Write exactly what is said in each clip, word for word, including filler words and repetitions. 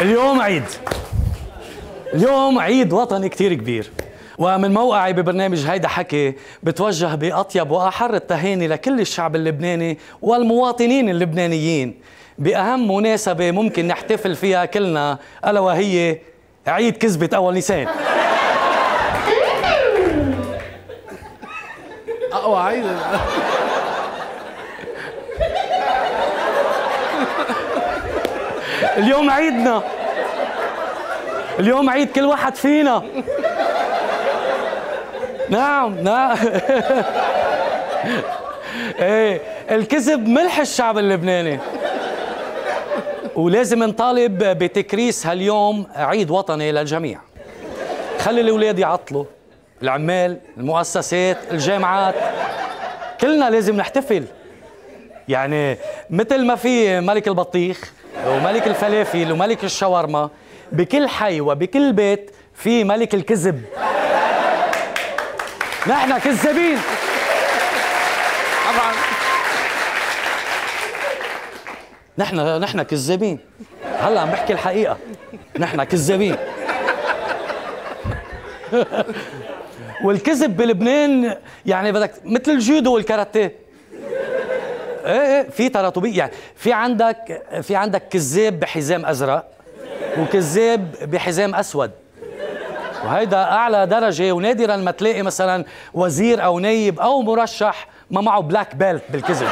اليوم عيد. اليوم عيد وطني كتير كبير، ومن موقعي ببرنامج هيدا حكي بتوجه بأطيب وأحر التهاني لكل الشعب اللبناني والمواطنين اللبنانيين بأهم مناسبة ممكن نحتفل فيها كلنا، ألا وهي عيد كذبة أول نيسان. أقوى عيد. اليوم عيدنا، اليوم عيد كل واحد فينا. نعم نعم. ايه الكذب ملح الشعب اللبناني، ولازم نطالب بتكريس هاليوم عيد وطني للجميع. خلي الاولاد يعطلوا، العمال، المؤسسات، الجامعات، كلنا لازم نحتفل. يعني مثل ما في ملك البطيخ وملك الفلافل وملك الشاورما، بكل حي وبكل بيت في ملك الكذب. نحن كذابين طبعا، نحن نحن كذابين. هلا عم بحكي الحقيقة، نحن كذابين. والكذب بلبنان يعني بدك مثل الجودو والكاراتيه. ايه ايه في تراتبية، يعني في عندك في عندك كذاب بحزام ازرق وكذاب بحزام اسود، وهيدا اعلى درجه. ونادرا ما تلاقي مثلا وزير او نايب او مرشح ما معه بلاك بيلت بالكذب.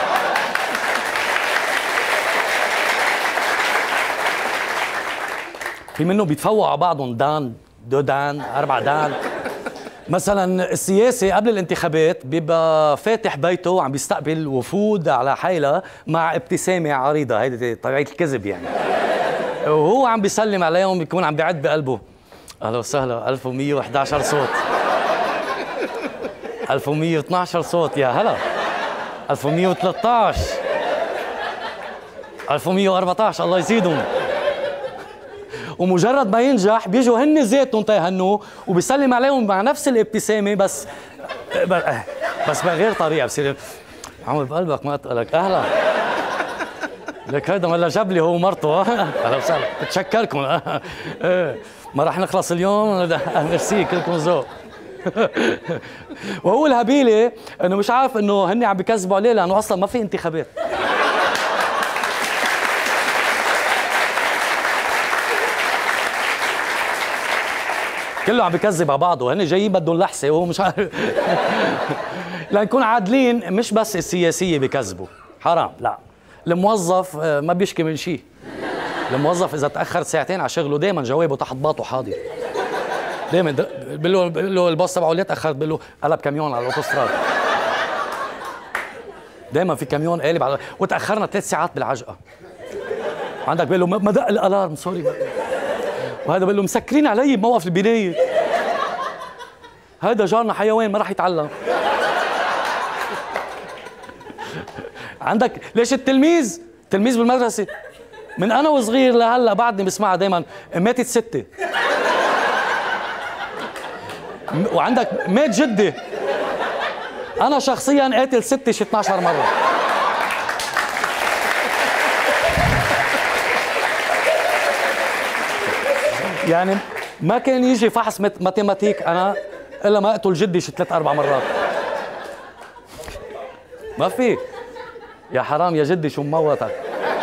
في منه بيتفوقوا على بعضهم دان، دو دان، اربع دان. مثلا السياسي قبل الانتخابات بيبقى فاتح بيته وعم بيستقبل وفود على حيلة مع ابتسامة عريضة، هيدي طبيعة الكذب يعني. وهو عم بيسلم عليهم بيكون عم بيعد بقلبه اهلا وسهلا، ألف ومية وإحدى عشر صوت، ألف ومية واثني عشر صوت، يا هلا، ألف ومية وثلاثة عشر، ألف ومية وأربعة عشر، الله يزيدهم. ومجرد ما ينجح بيجوا هن ذاتهم تيهنوه وبيسلم عليهم مع نفس الابتسامه، بس بس بغير طريقه. بصير عمود بقلبك ما اتقلك اهلا لك، هيدا ملا جاب لي هو ومرته. اهلا وسهلا، بتشكركم. ما راح نخلص اليوم. ميرسي، كلكم ذوق. وهو الهبيله انه مش عارف انه هن عم بيكذبوا عليه لانه اصلا ما في انتخابات. كله عم بيكذب على بعضه، هن جايين بدهم لحسه وهو مش عارف. لنكون عادلين، مش بس السياسيه بكذبوا، حرام، لا، الموظف ما بيشكي من شيء. الموظف اذا تاخر ساعتين على شغله دائما جوابه تحت باطه حاضر. دائما بقول له بقول له الباص تبعه ليه تاخرت؟ بقول له قلب كاميون على الاوتوستراد. دائما في كاميون قالب على، وتاخرنا ثلاث ساعات بالعجقه. عندك بقول له ما دق الالارم، سوري. وهذا بقول له مسكرين علي بموقف البنايه. هذا جارنا حيوان ما راح يتعلم. عندك ليش التلميذ تلميذ بالمدرسه من انا وصغير لهلا بعدني بسمعها دائما، ماتت ستة. وعندك مات جدي. انا شخصيا قاتل ستة شي اثني عشر مره. يعني ما كان يجي فحص ماتيماتيك انا الا ما اقتل جدي شي ثلاث اربع مرات. ما في. يا حرام يا جدي شو مموتك.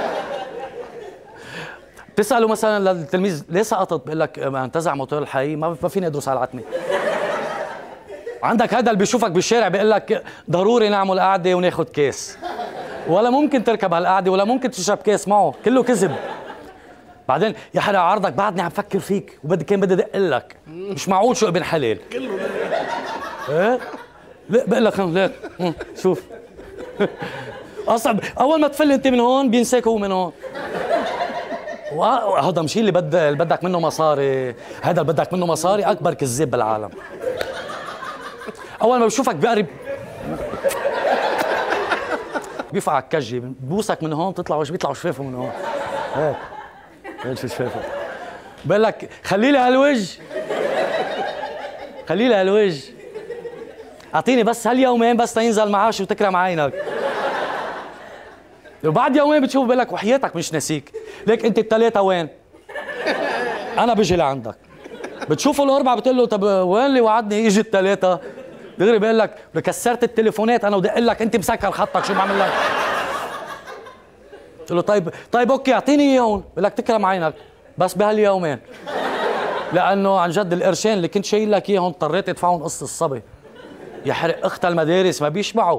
بتسأله مثلا للتلميذ ليه سقطت؟ بقول لك انتزع موتور الحي، ما فيني ادرس على العتمه. عندك هذا اللي بيشوفك بالشارع بيقول لك ضروري نعمل قعده وناخذ كاس، ولا ممكن تركب هالقعده ولا ممكن تشرب كاس معه، كله كذب. بعدين يا حدا عرضك بعدني عم فكر فيك وبدي كان بدي ادق لك، مش معقول شو ابن حلال. كله ايه؟ لا بقول لك ليك شوف. اصلا اول ما تفل انت من هون بينساك هو من هون. وهذا مش اللي بد اللي بدك منه مصاري، هذا اللي بدك منه مصاري اكبر كذاب بالعالم. اول ما بشوفك بقرب بيفقع الكجي، ببوسك من هون بتطلع وش بيطلعوا شفافه من هون. هيك هيك شو شفافه. بقول لك خلي لي هالوجه، خلي لي هالوجه، اعطيني بس هاليومين بس تينزل معاش وتكرم عينك. وبعد يومين بتشوف بقول لك وحياتك مش ناسيك، ليك انت الثلاثه وين؟ انا بجي لعندك بتشوفوا الاربعه بتقول له طب وين اللي وعدني يجي الثلاثه؟ دغري بيقول لك كسرت التليفونات انا ودق لك انت مسكر خطك شو بعمل لك؟ قلت له طيب طيب اوكي اعطيني اياهم، بقول لك تكرم عينك بس بهاليومين لانه عن جد القرشين اللي كنت شايل لك اياهم اضطريت ادفعهم قسط الصبي. يحرق اختها المدارس ما بيشبعوا.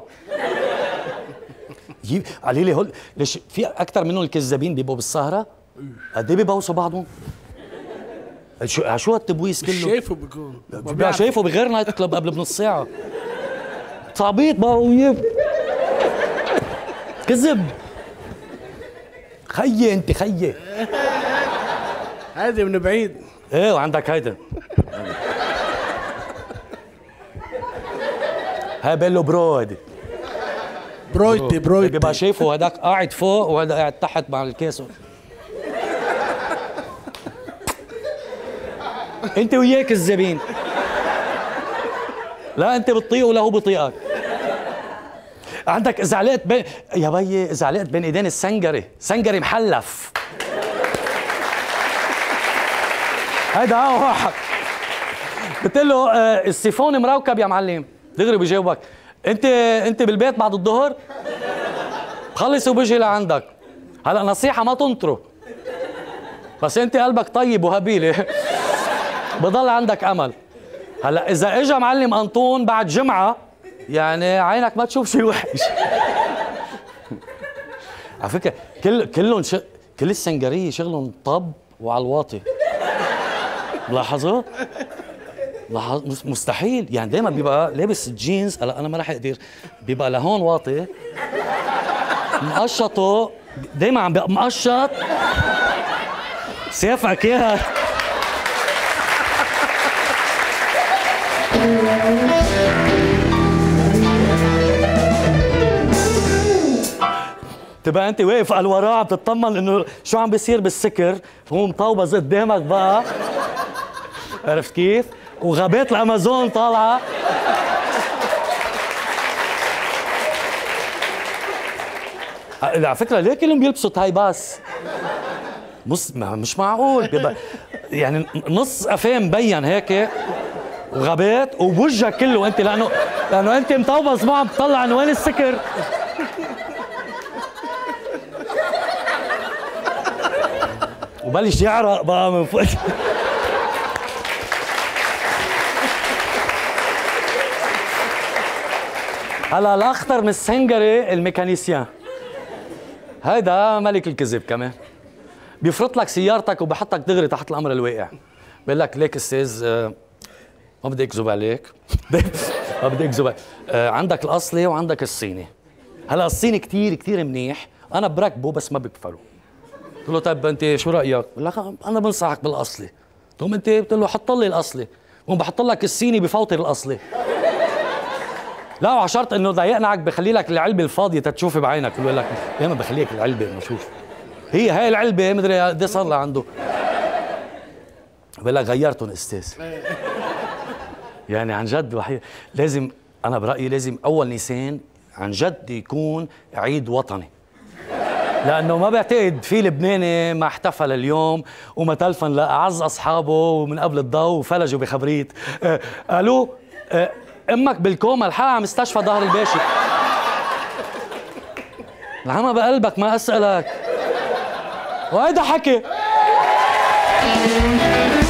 قالي لي هول ليش في اكثر منهم الكذابين بيبقوا بالسهره؟ قد ايه بيبوسوا بعضهم؟ شو شو هالتبويس كله؟ شايفه بيكون شايفه بغير نايت كلب قبل بنص ساعه. صعبيط بقى ويب كذب. خيي انت خيي هذه من بعيد. ايه وعندك هيدا هاي بقول له برو هيدي برويتي برويتي بيبقى شايفه هداك قاعد فوق وهذا قاعد تحت مع الكيس. انت وياك الزبين لا انت بتطيقه ولا هو بيطيقك. عندك اذا علقت بين يا بيي اذا علقت بين ايدين السنجري، سنجري محلف هيدا اه واحد بتقول له آه السيفون مروكب يا معلم، دغري بيجاوبك انت انت بالبيت بعد الظهر؟ بخلص وبجي لعندك. هلا نصيحه ما تنطره بس انت قلبك طيب وهبيله بضل عندك امل. هلا اذا اجى معلم انطون بعد جمعه يعني عينك ما تشوف شيء وحش. على فكره كل كلهم ش... كل السنجريه شغلهم طب وعلى الواطي. ملاحظوا؟ لاحظ مستحيل يعني دائما بيبقى لابس جينز. هلا انا ما رح اقدر بيبقى لهون واطي مقشطه دائما عم بيبقى مقشط سيفك اياها. تبقى انت واقف على الوراء عم تطمن انه شو عم بيصير بالسكر، هو مطوبز قدامك بقى عرفت كيف؟ وغابات الامازون طالعه. على فكره ليه كلهم بيلبسوا تاي باس؟ مش مش معقول بيبقى يعني نص قفاه مبين هيك وغابات وبوجهك كله انت لانه لانه انت مطوبز ما عم تطلع انه وين السكر. وبلش يعرق بقى من فوق. هلا الاخطر من السنجري الميكانيسيان، هيدا ملك الكذب كمان. بيفرط لك سيارتك وبحطك دغري تحت الامر الواقع. بقول لك ليك استاذ ما بدي اكذب عليك ما بدي اكذب عليك آه عندك الاصلي وعندك الصيني. هلا الصيني كثير كثير منيح انا بركبه بس ما بكفره. قلت له طيب انت شو رايك؟ بقول لك انا بنصحك بالاصلي. قلت له انت قلت له حط لي الاصلي وبحط بحط لك الصيني بفوتر الاصلي. لا وعلى شرط انه اذا يقنعك بخلي لك العلبه الفاضيه تتشوفي بعينك. بقول لك دائما بخليك العلبه انه شوف هي هاي العلبه مدري قد ايه صار لعنده. بقول لك غيرتهم استاذ. يعني عن جد وحي... لازم انا برايي لازم اول نيسان عن جد يكون عيد وطني. لانه ما بعتقد في لبناني ما احتفل اليوم وما تلفن لاعز اصحابه ومن قبل الضوء وفلجوا بخبريت. أه الو أه امك بالكوما الحقها على مستشفى ظهر الباشا. العمى بقلبك ما اسالك وهيدا حكي.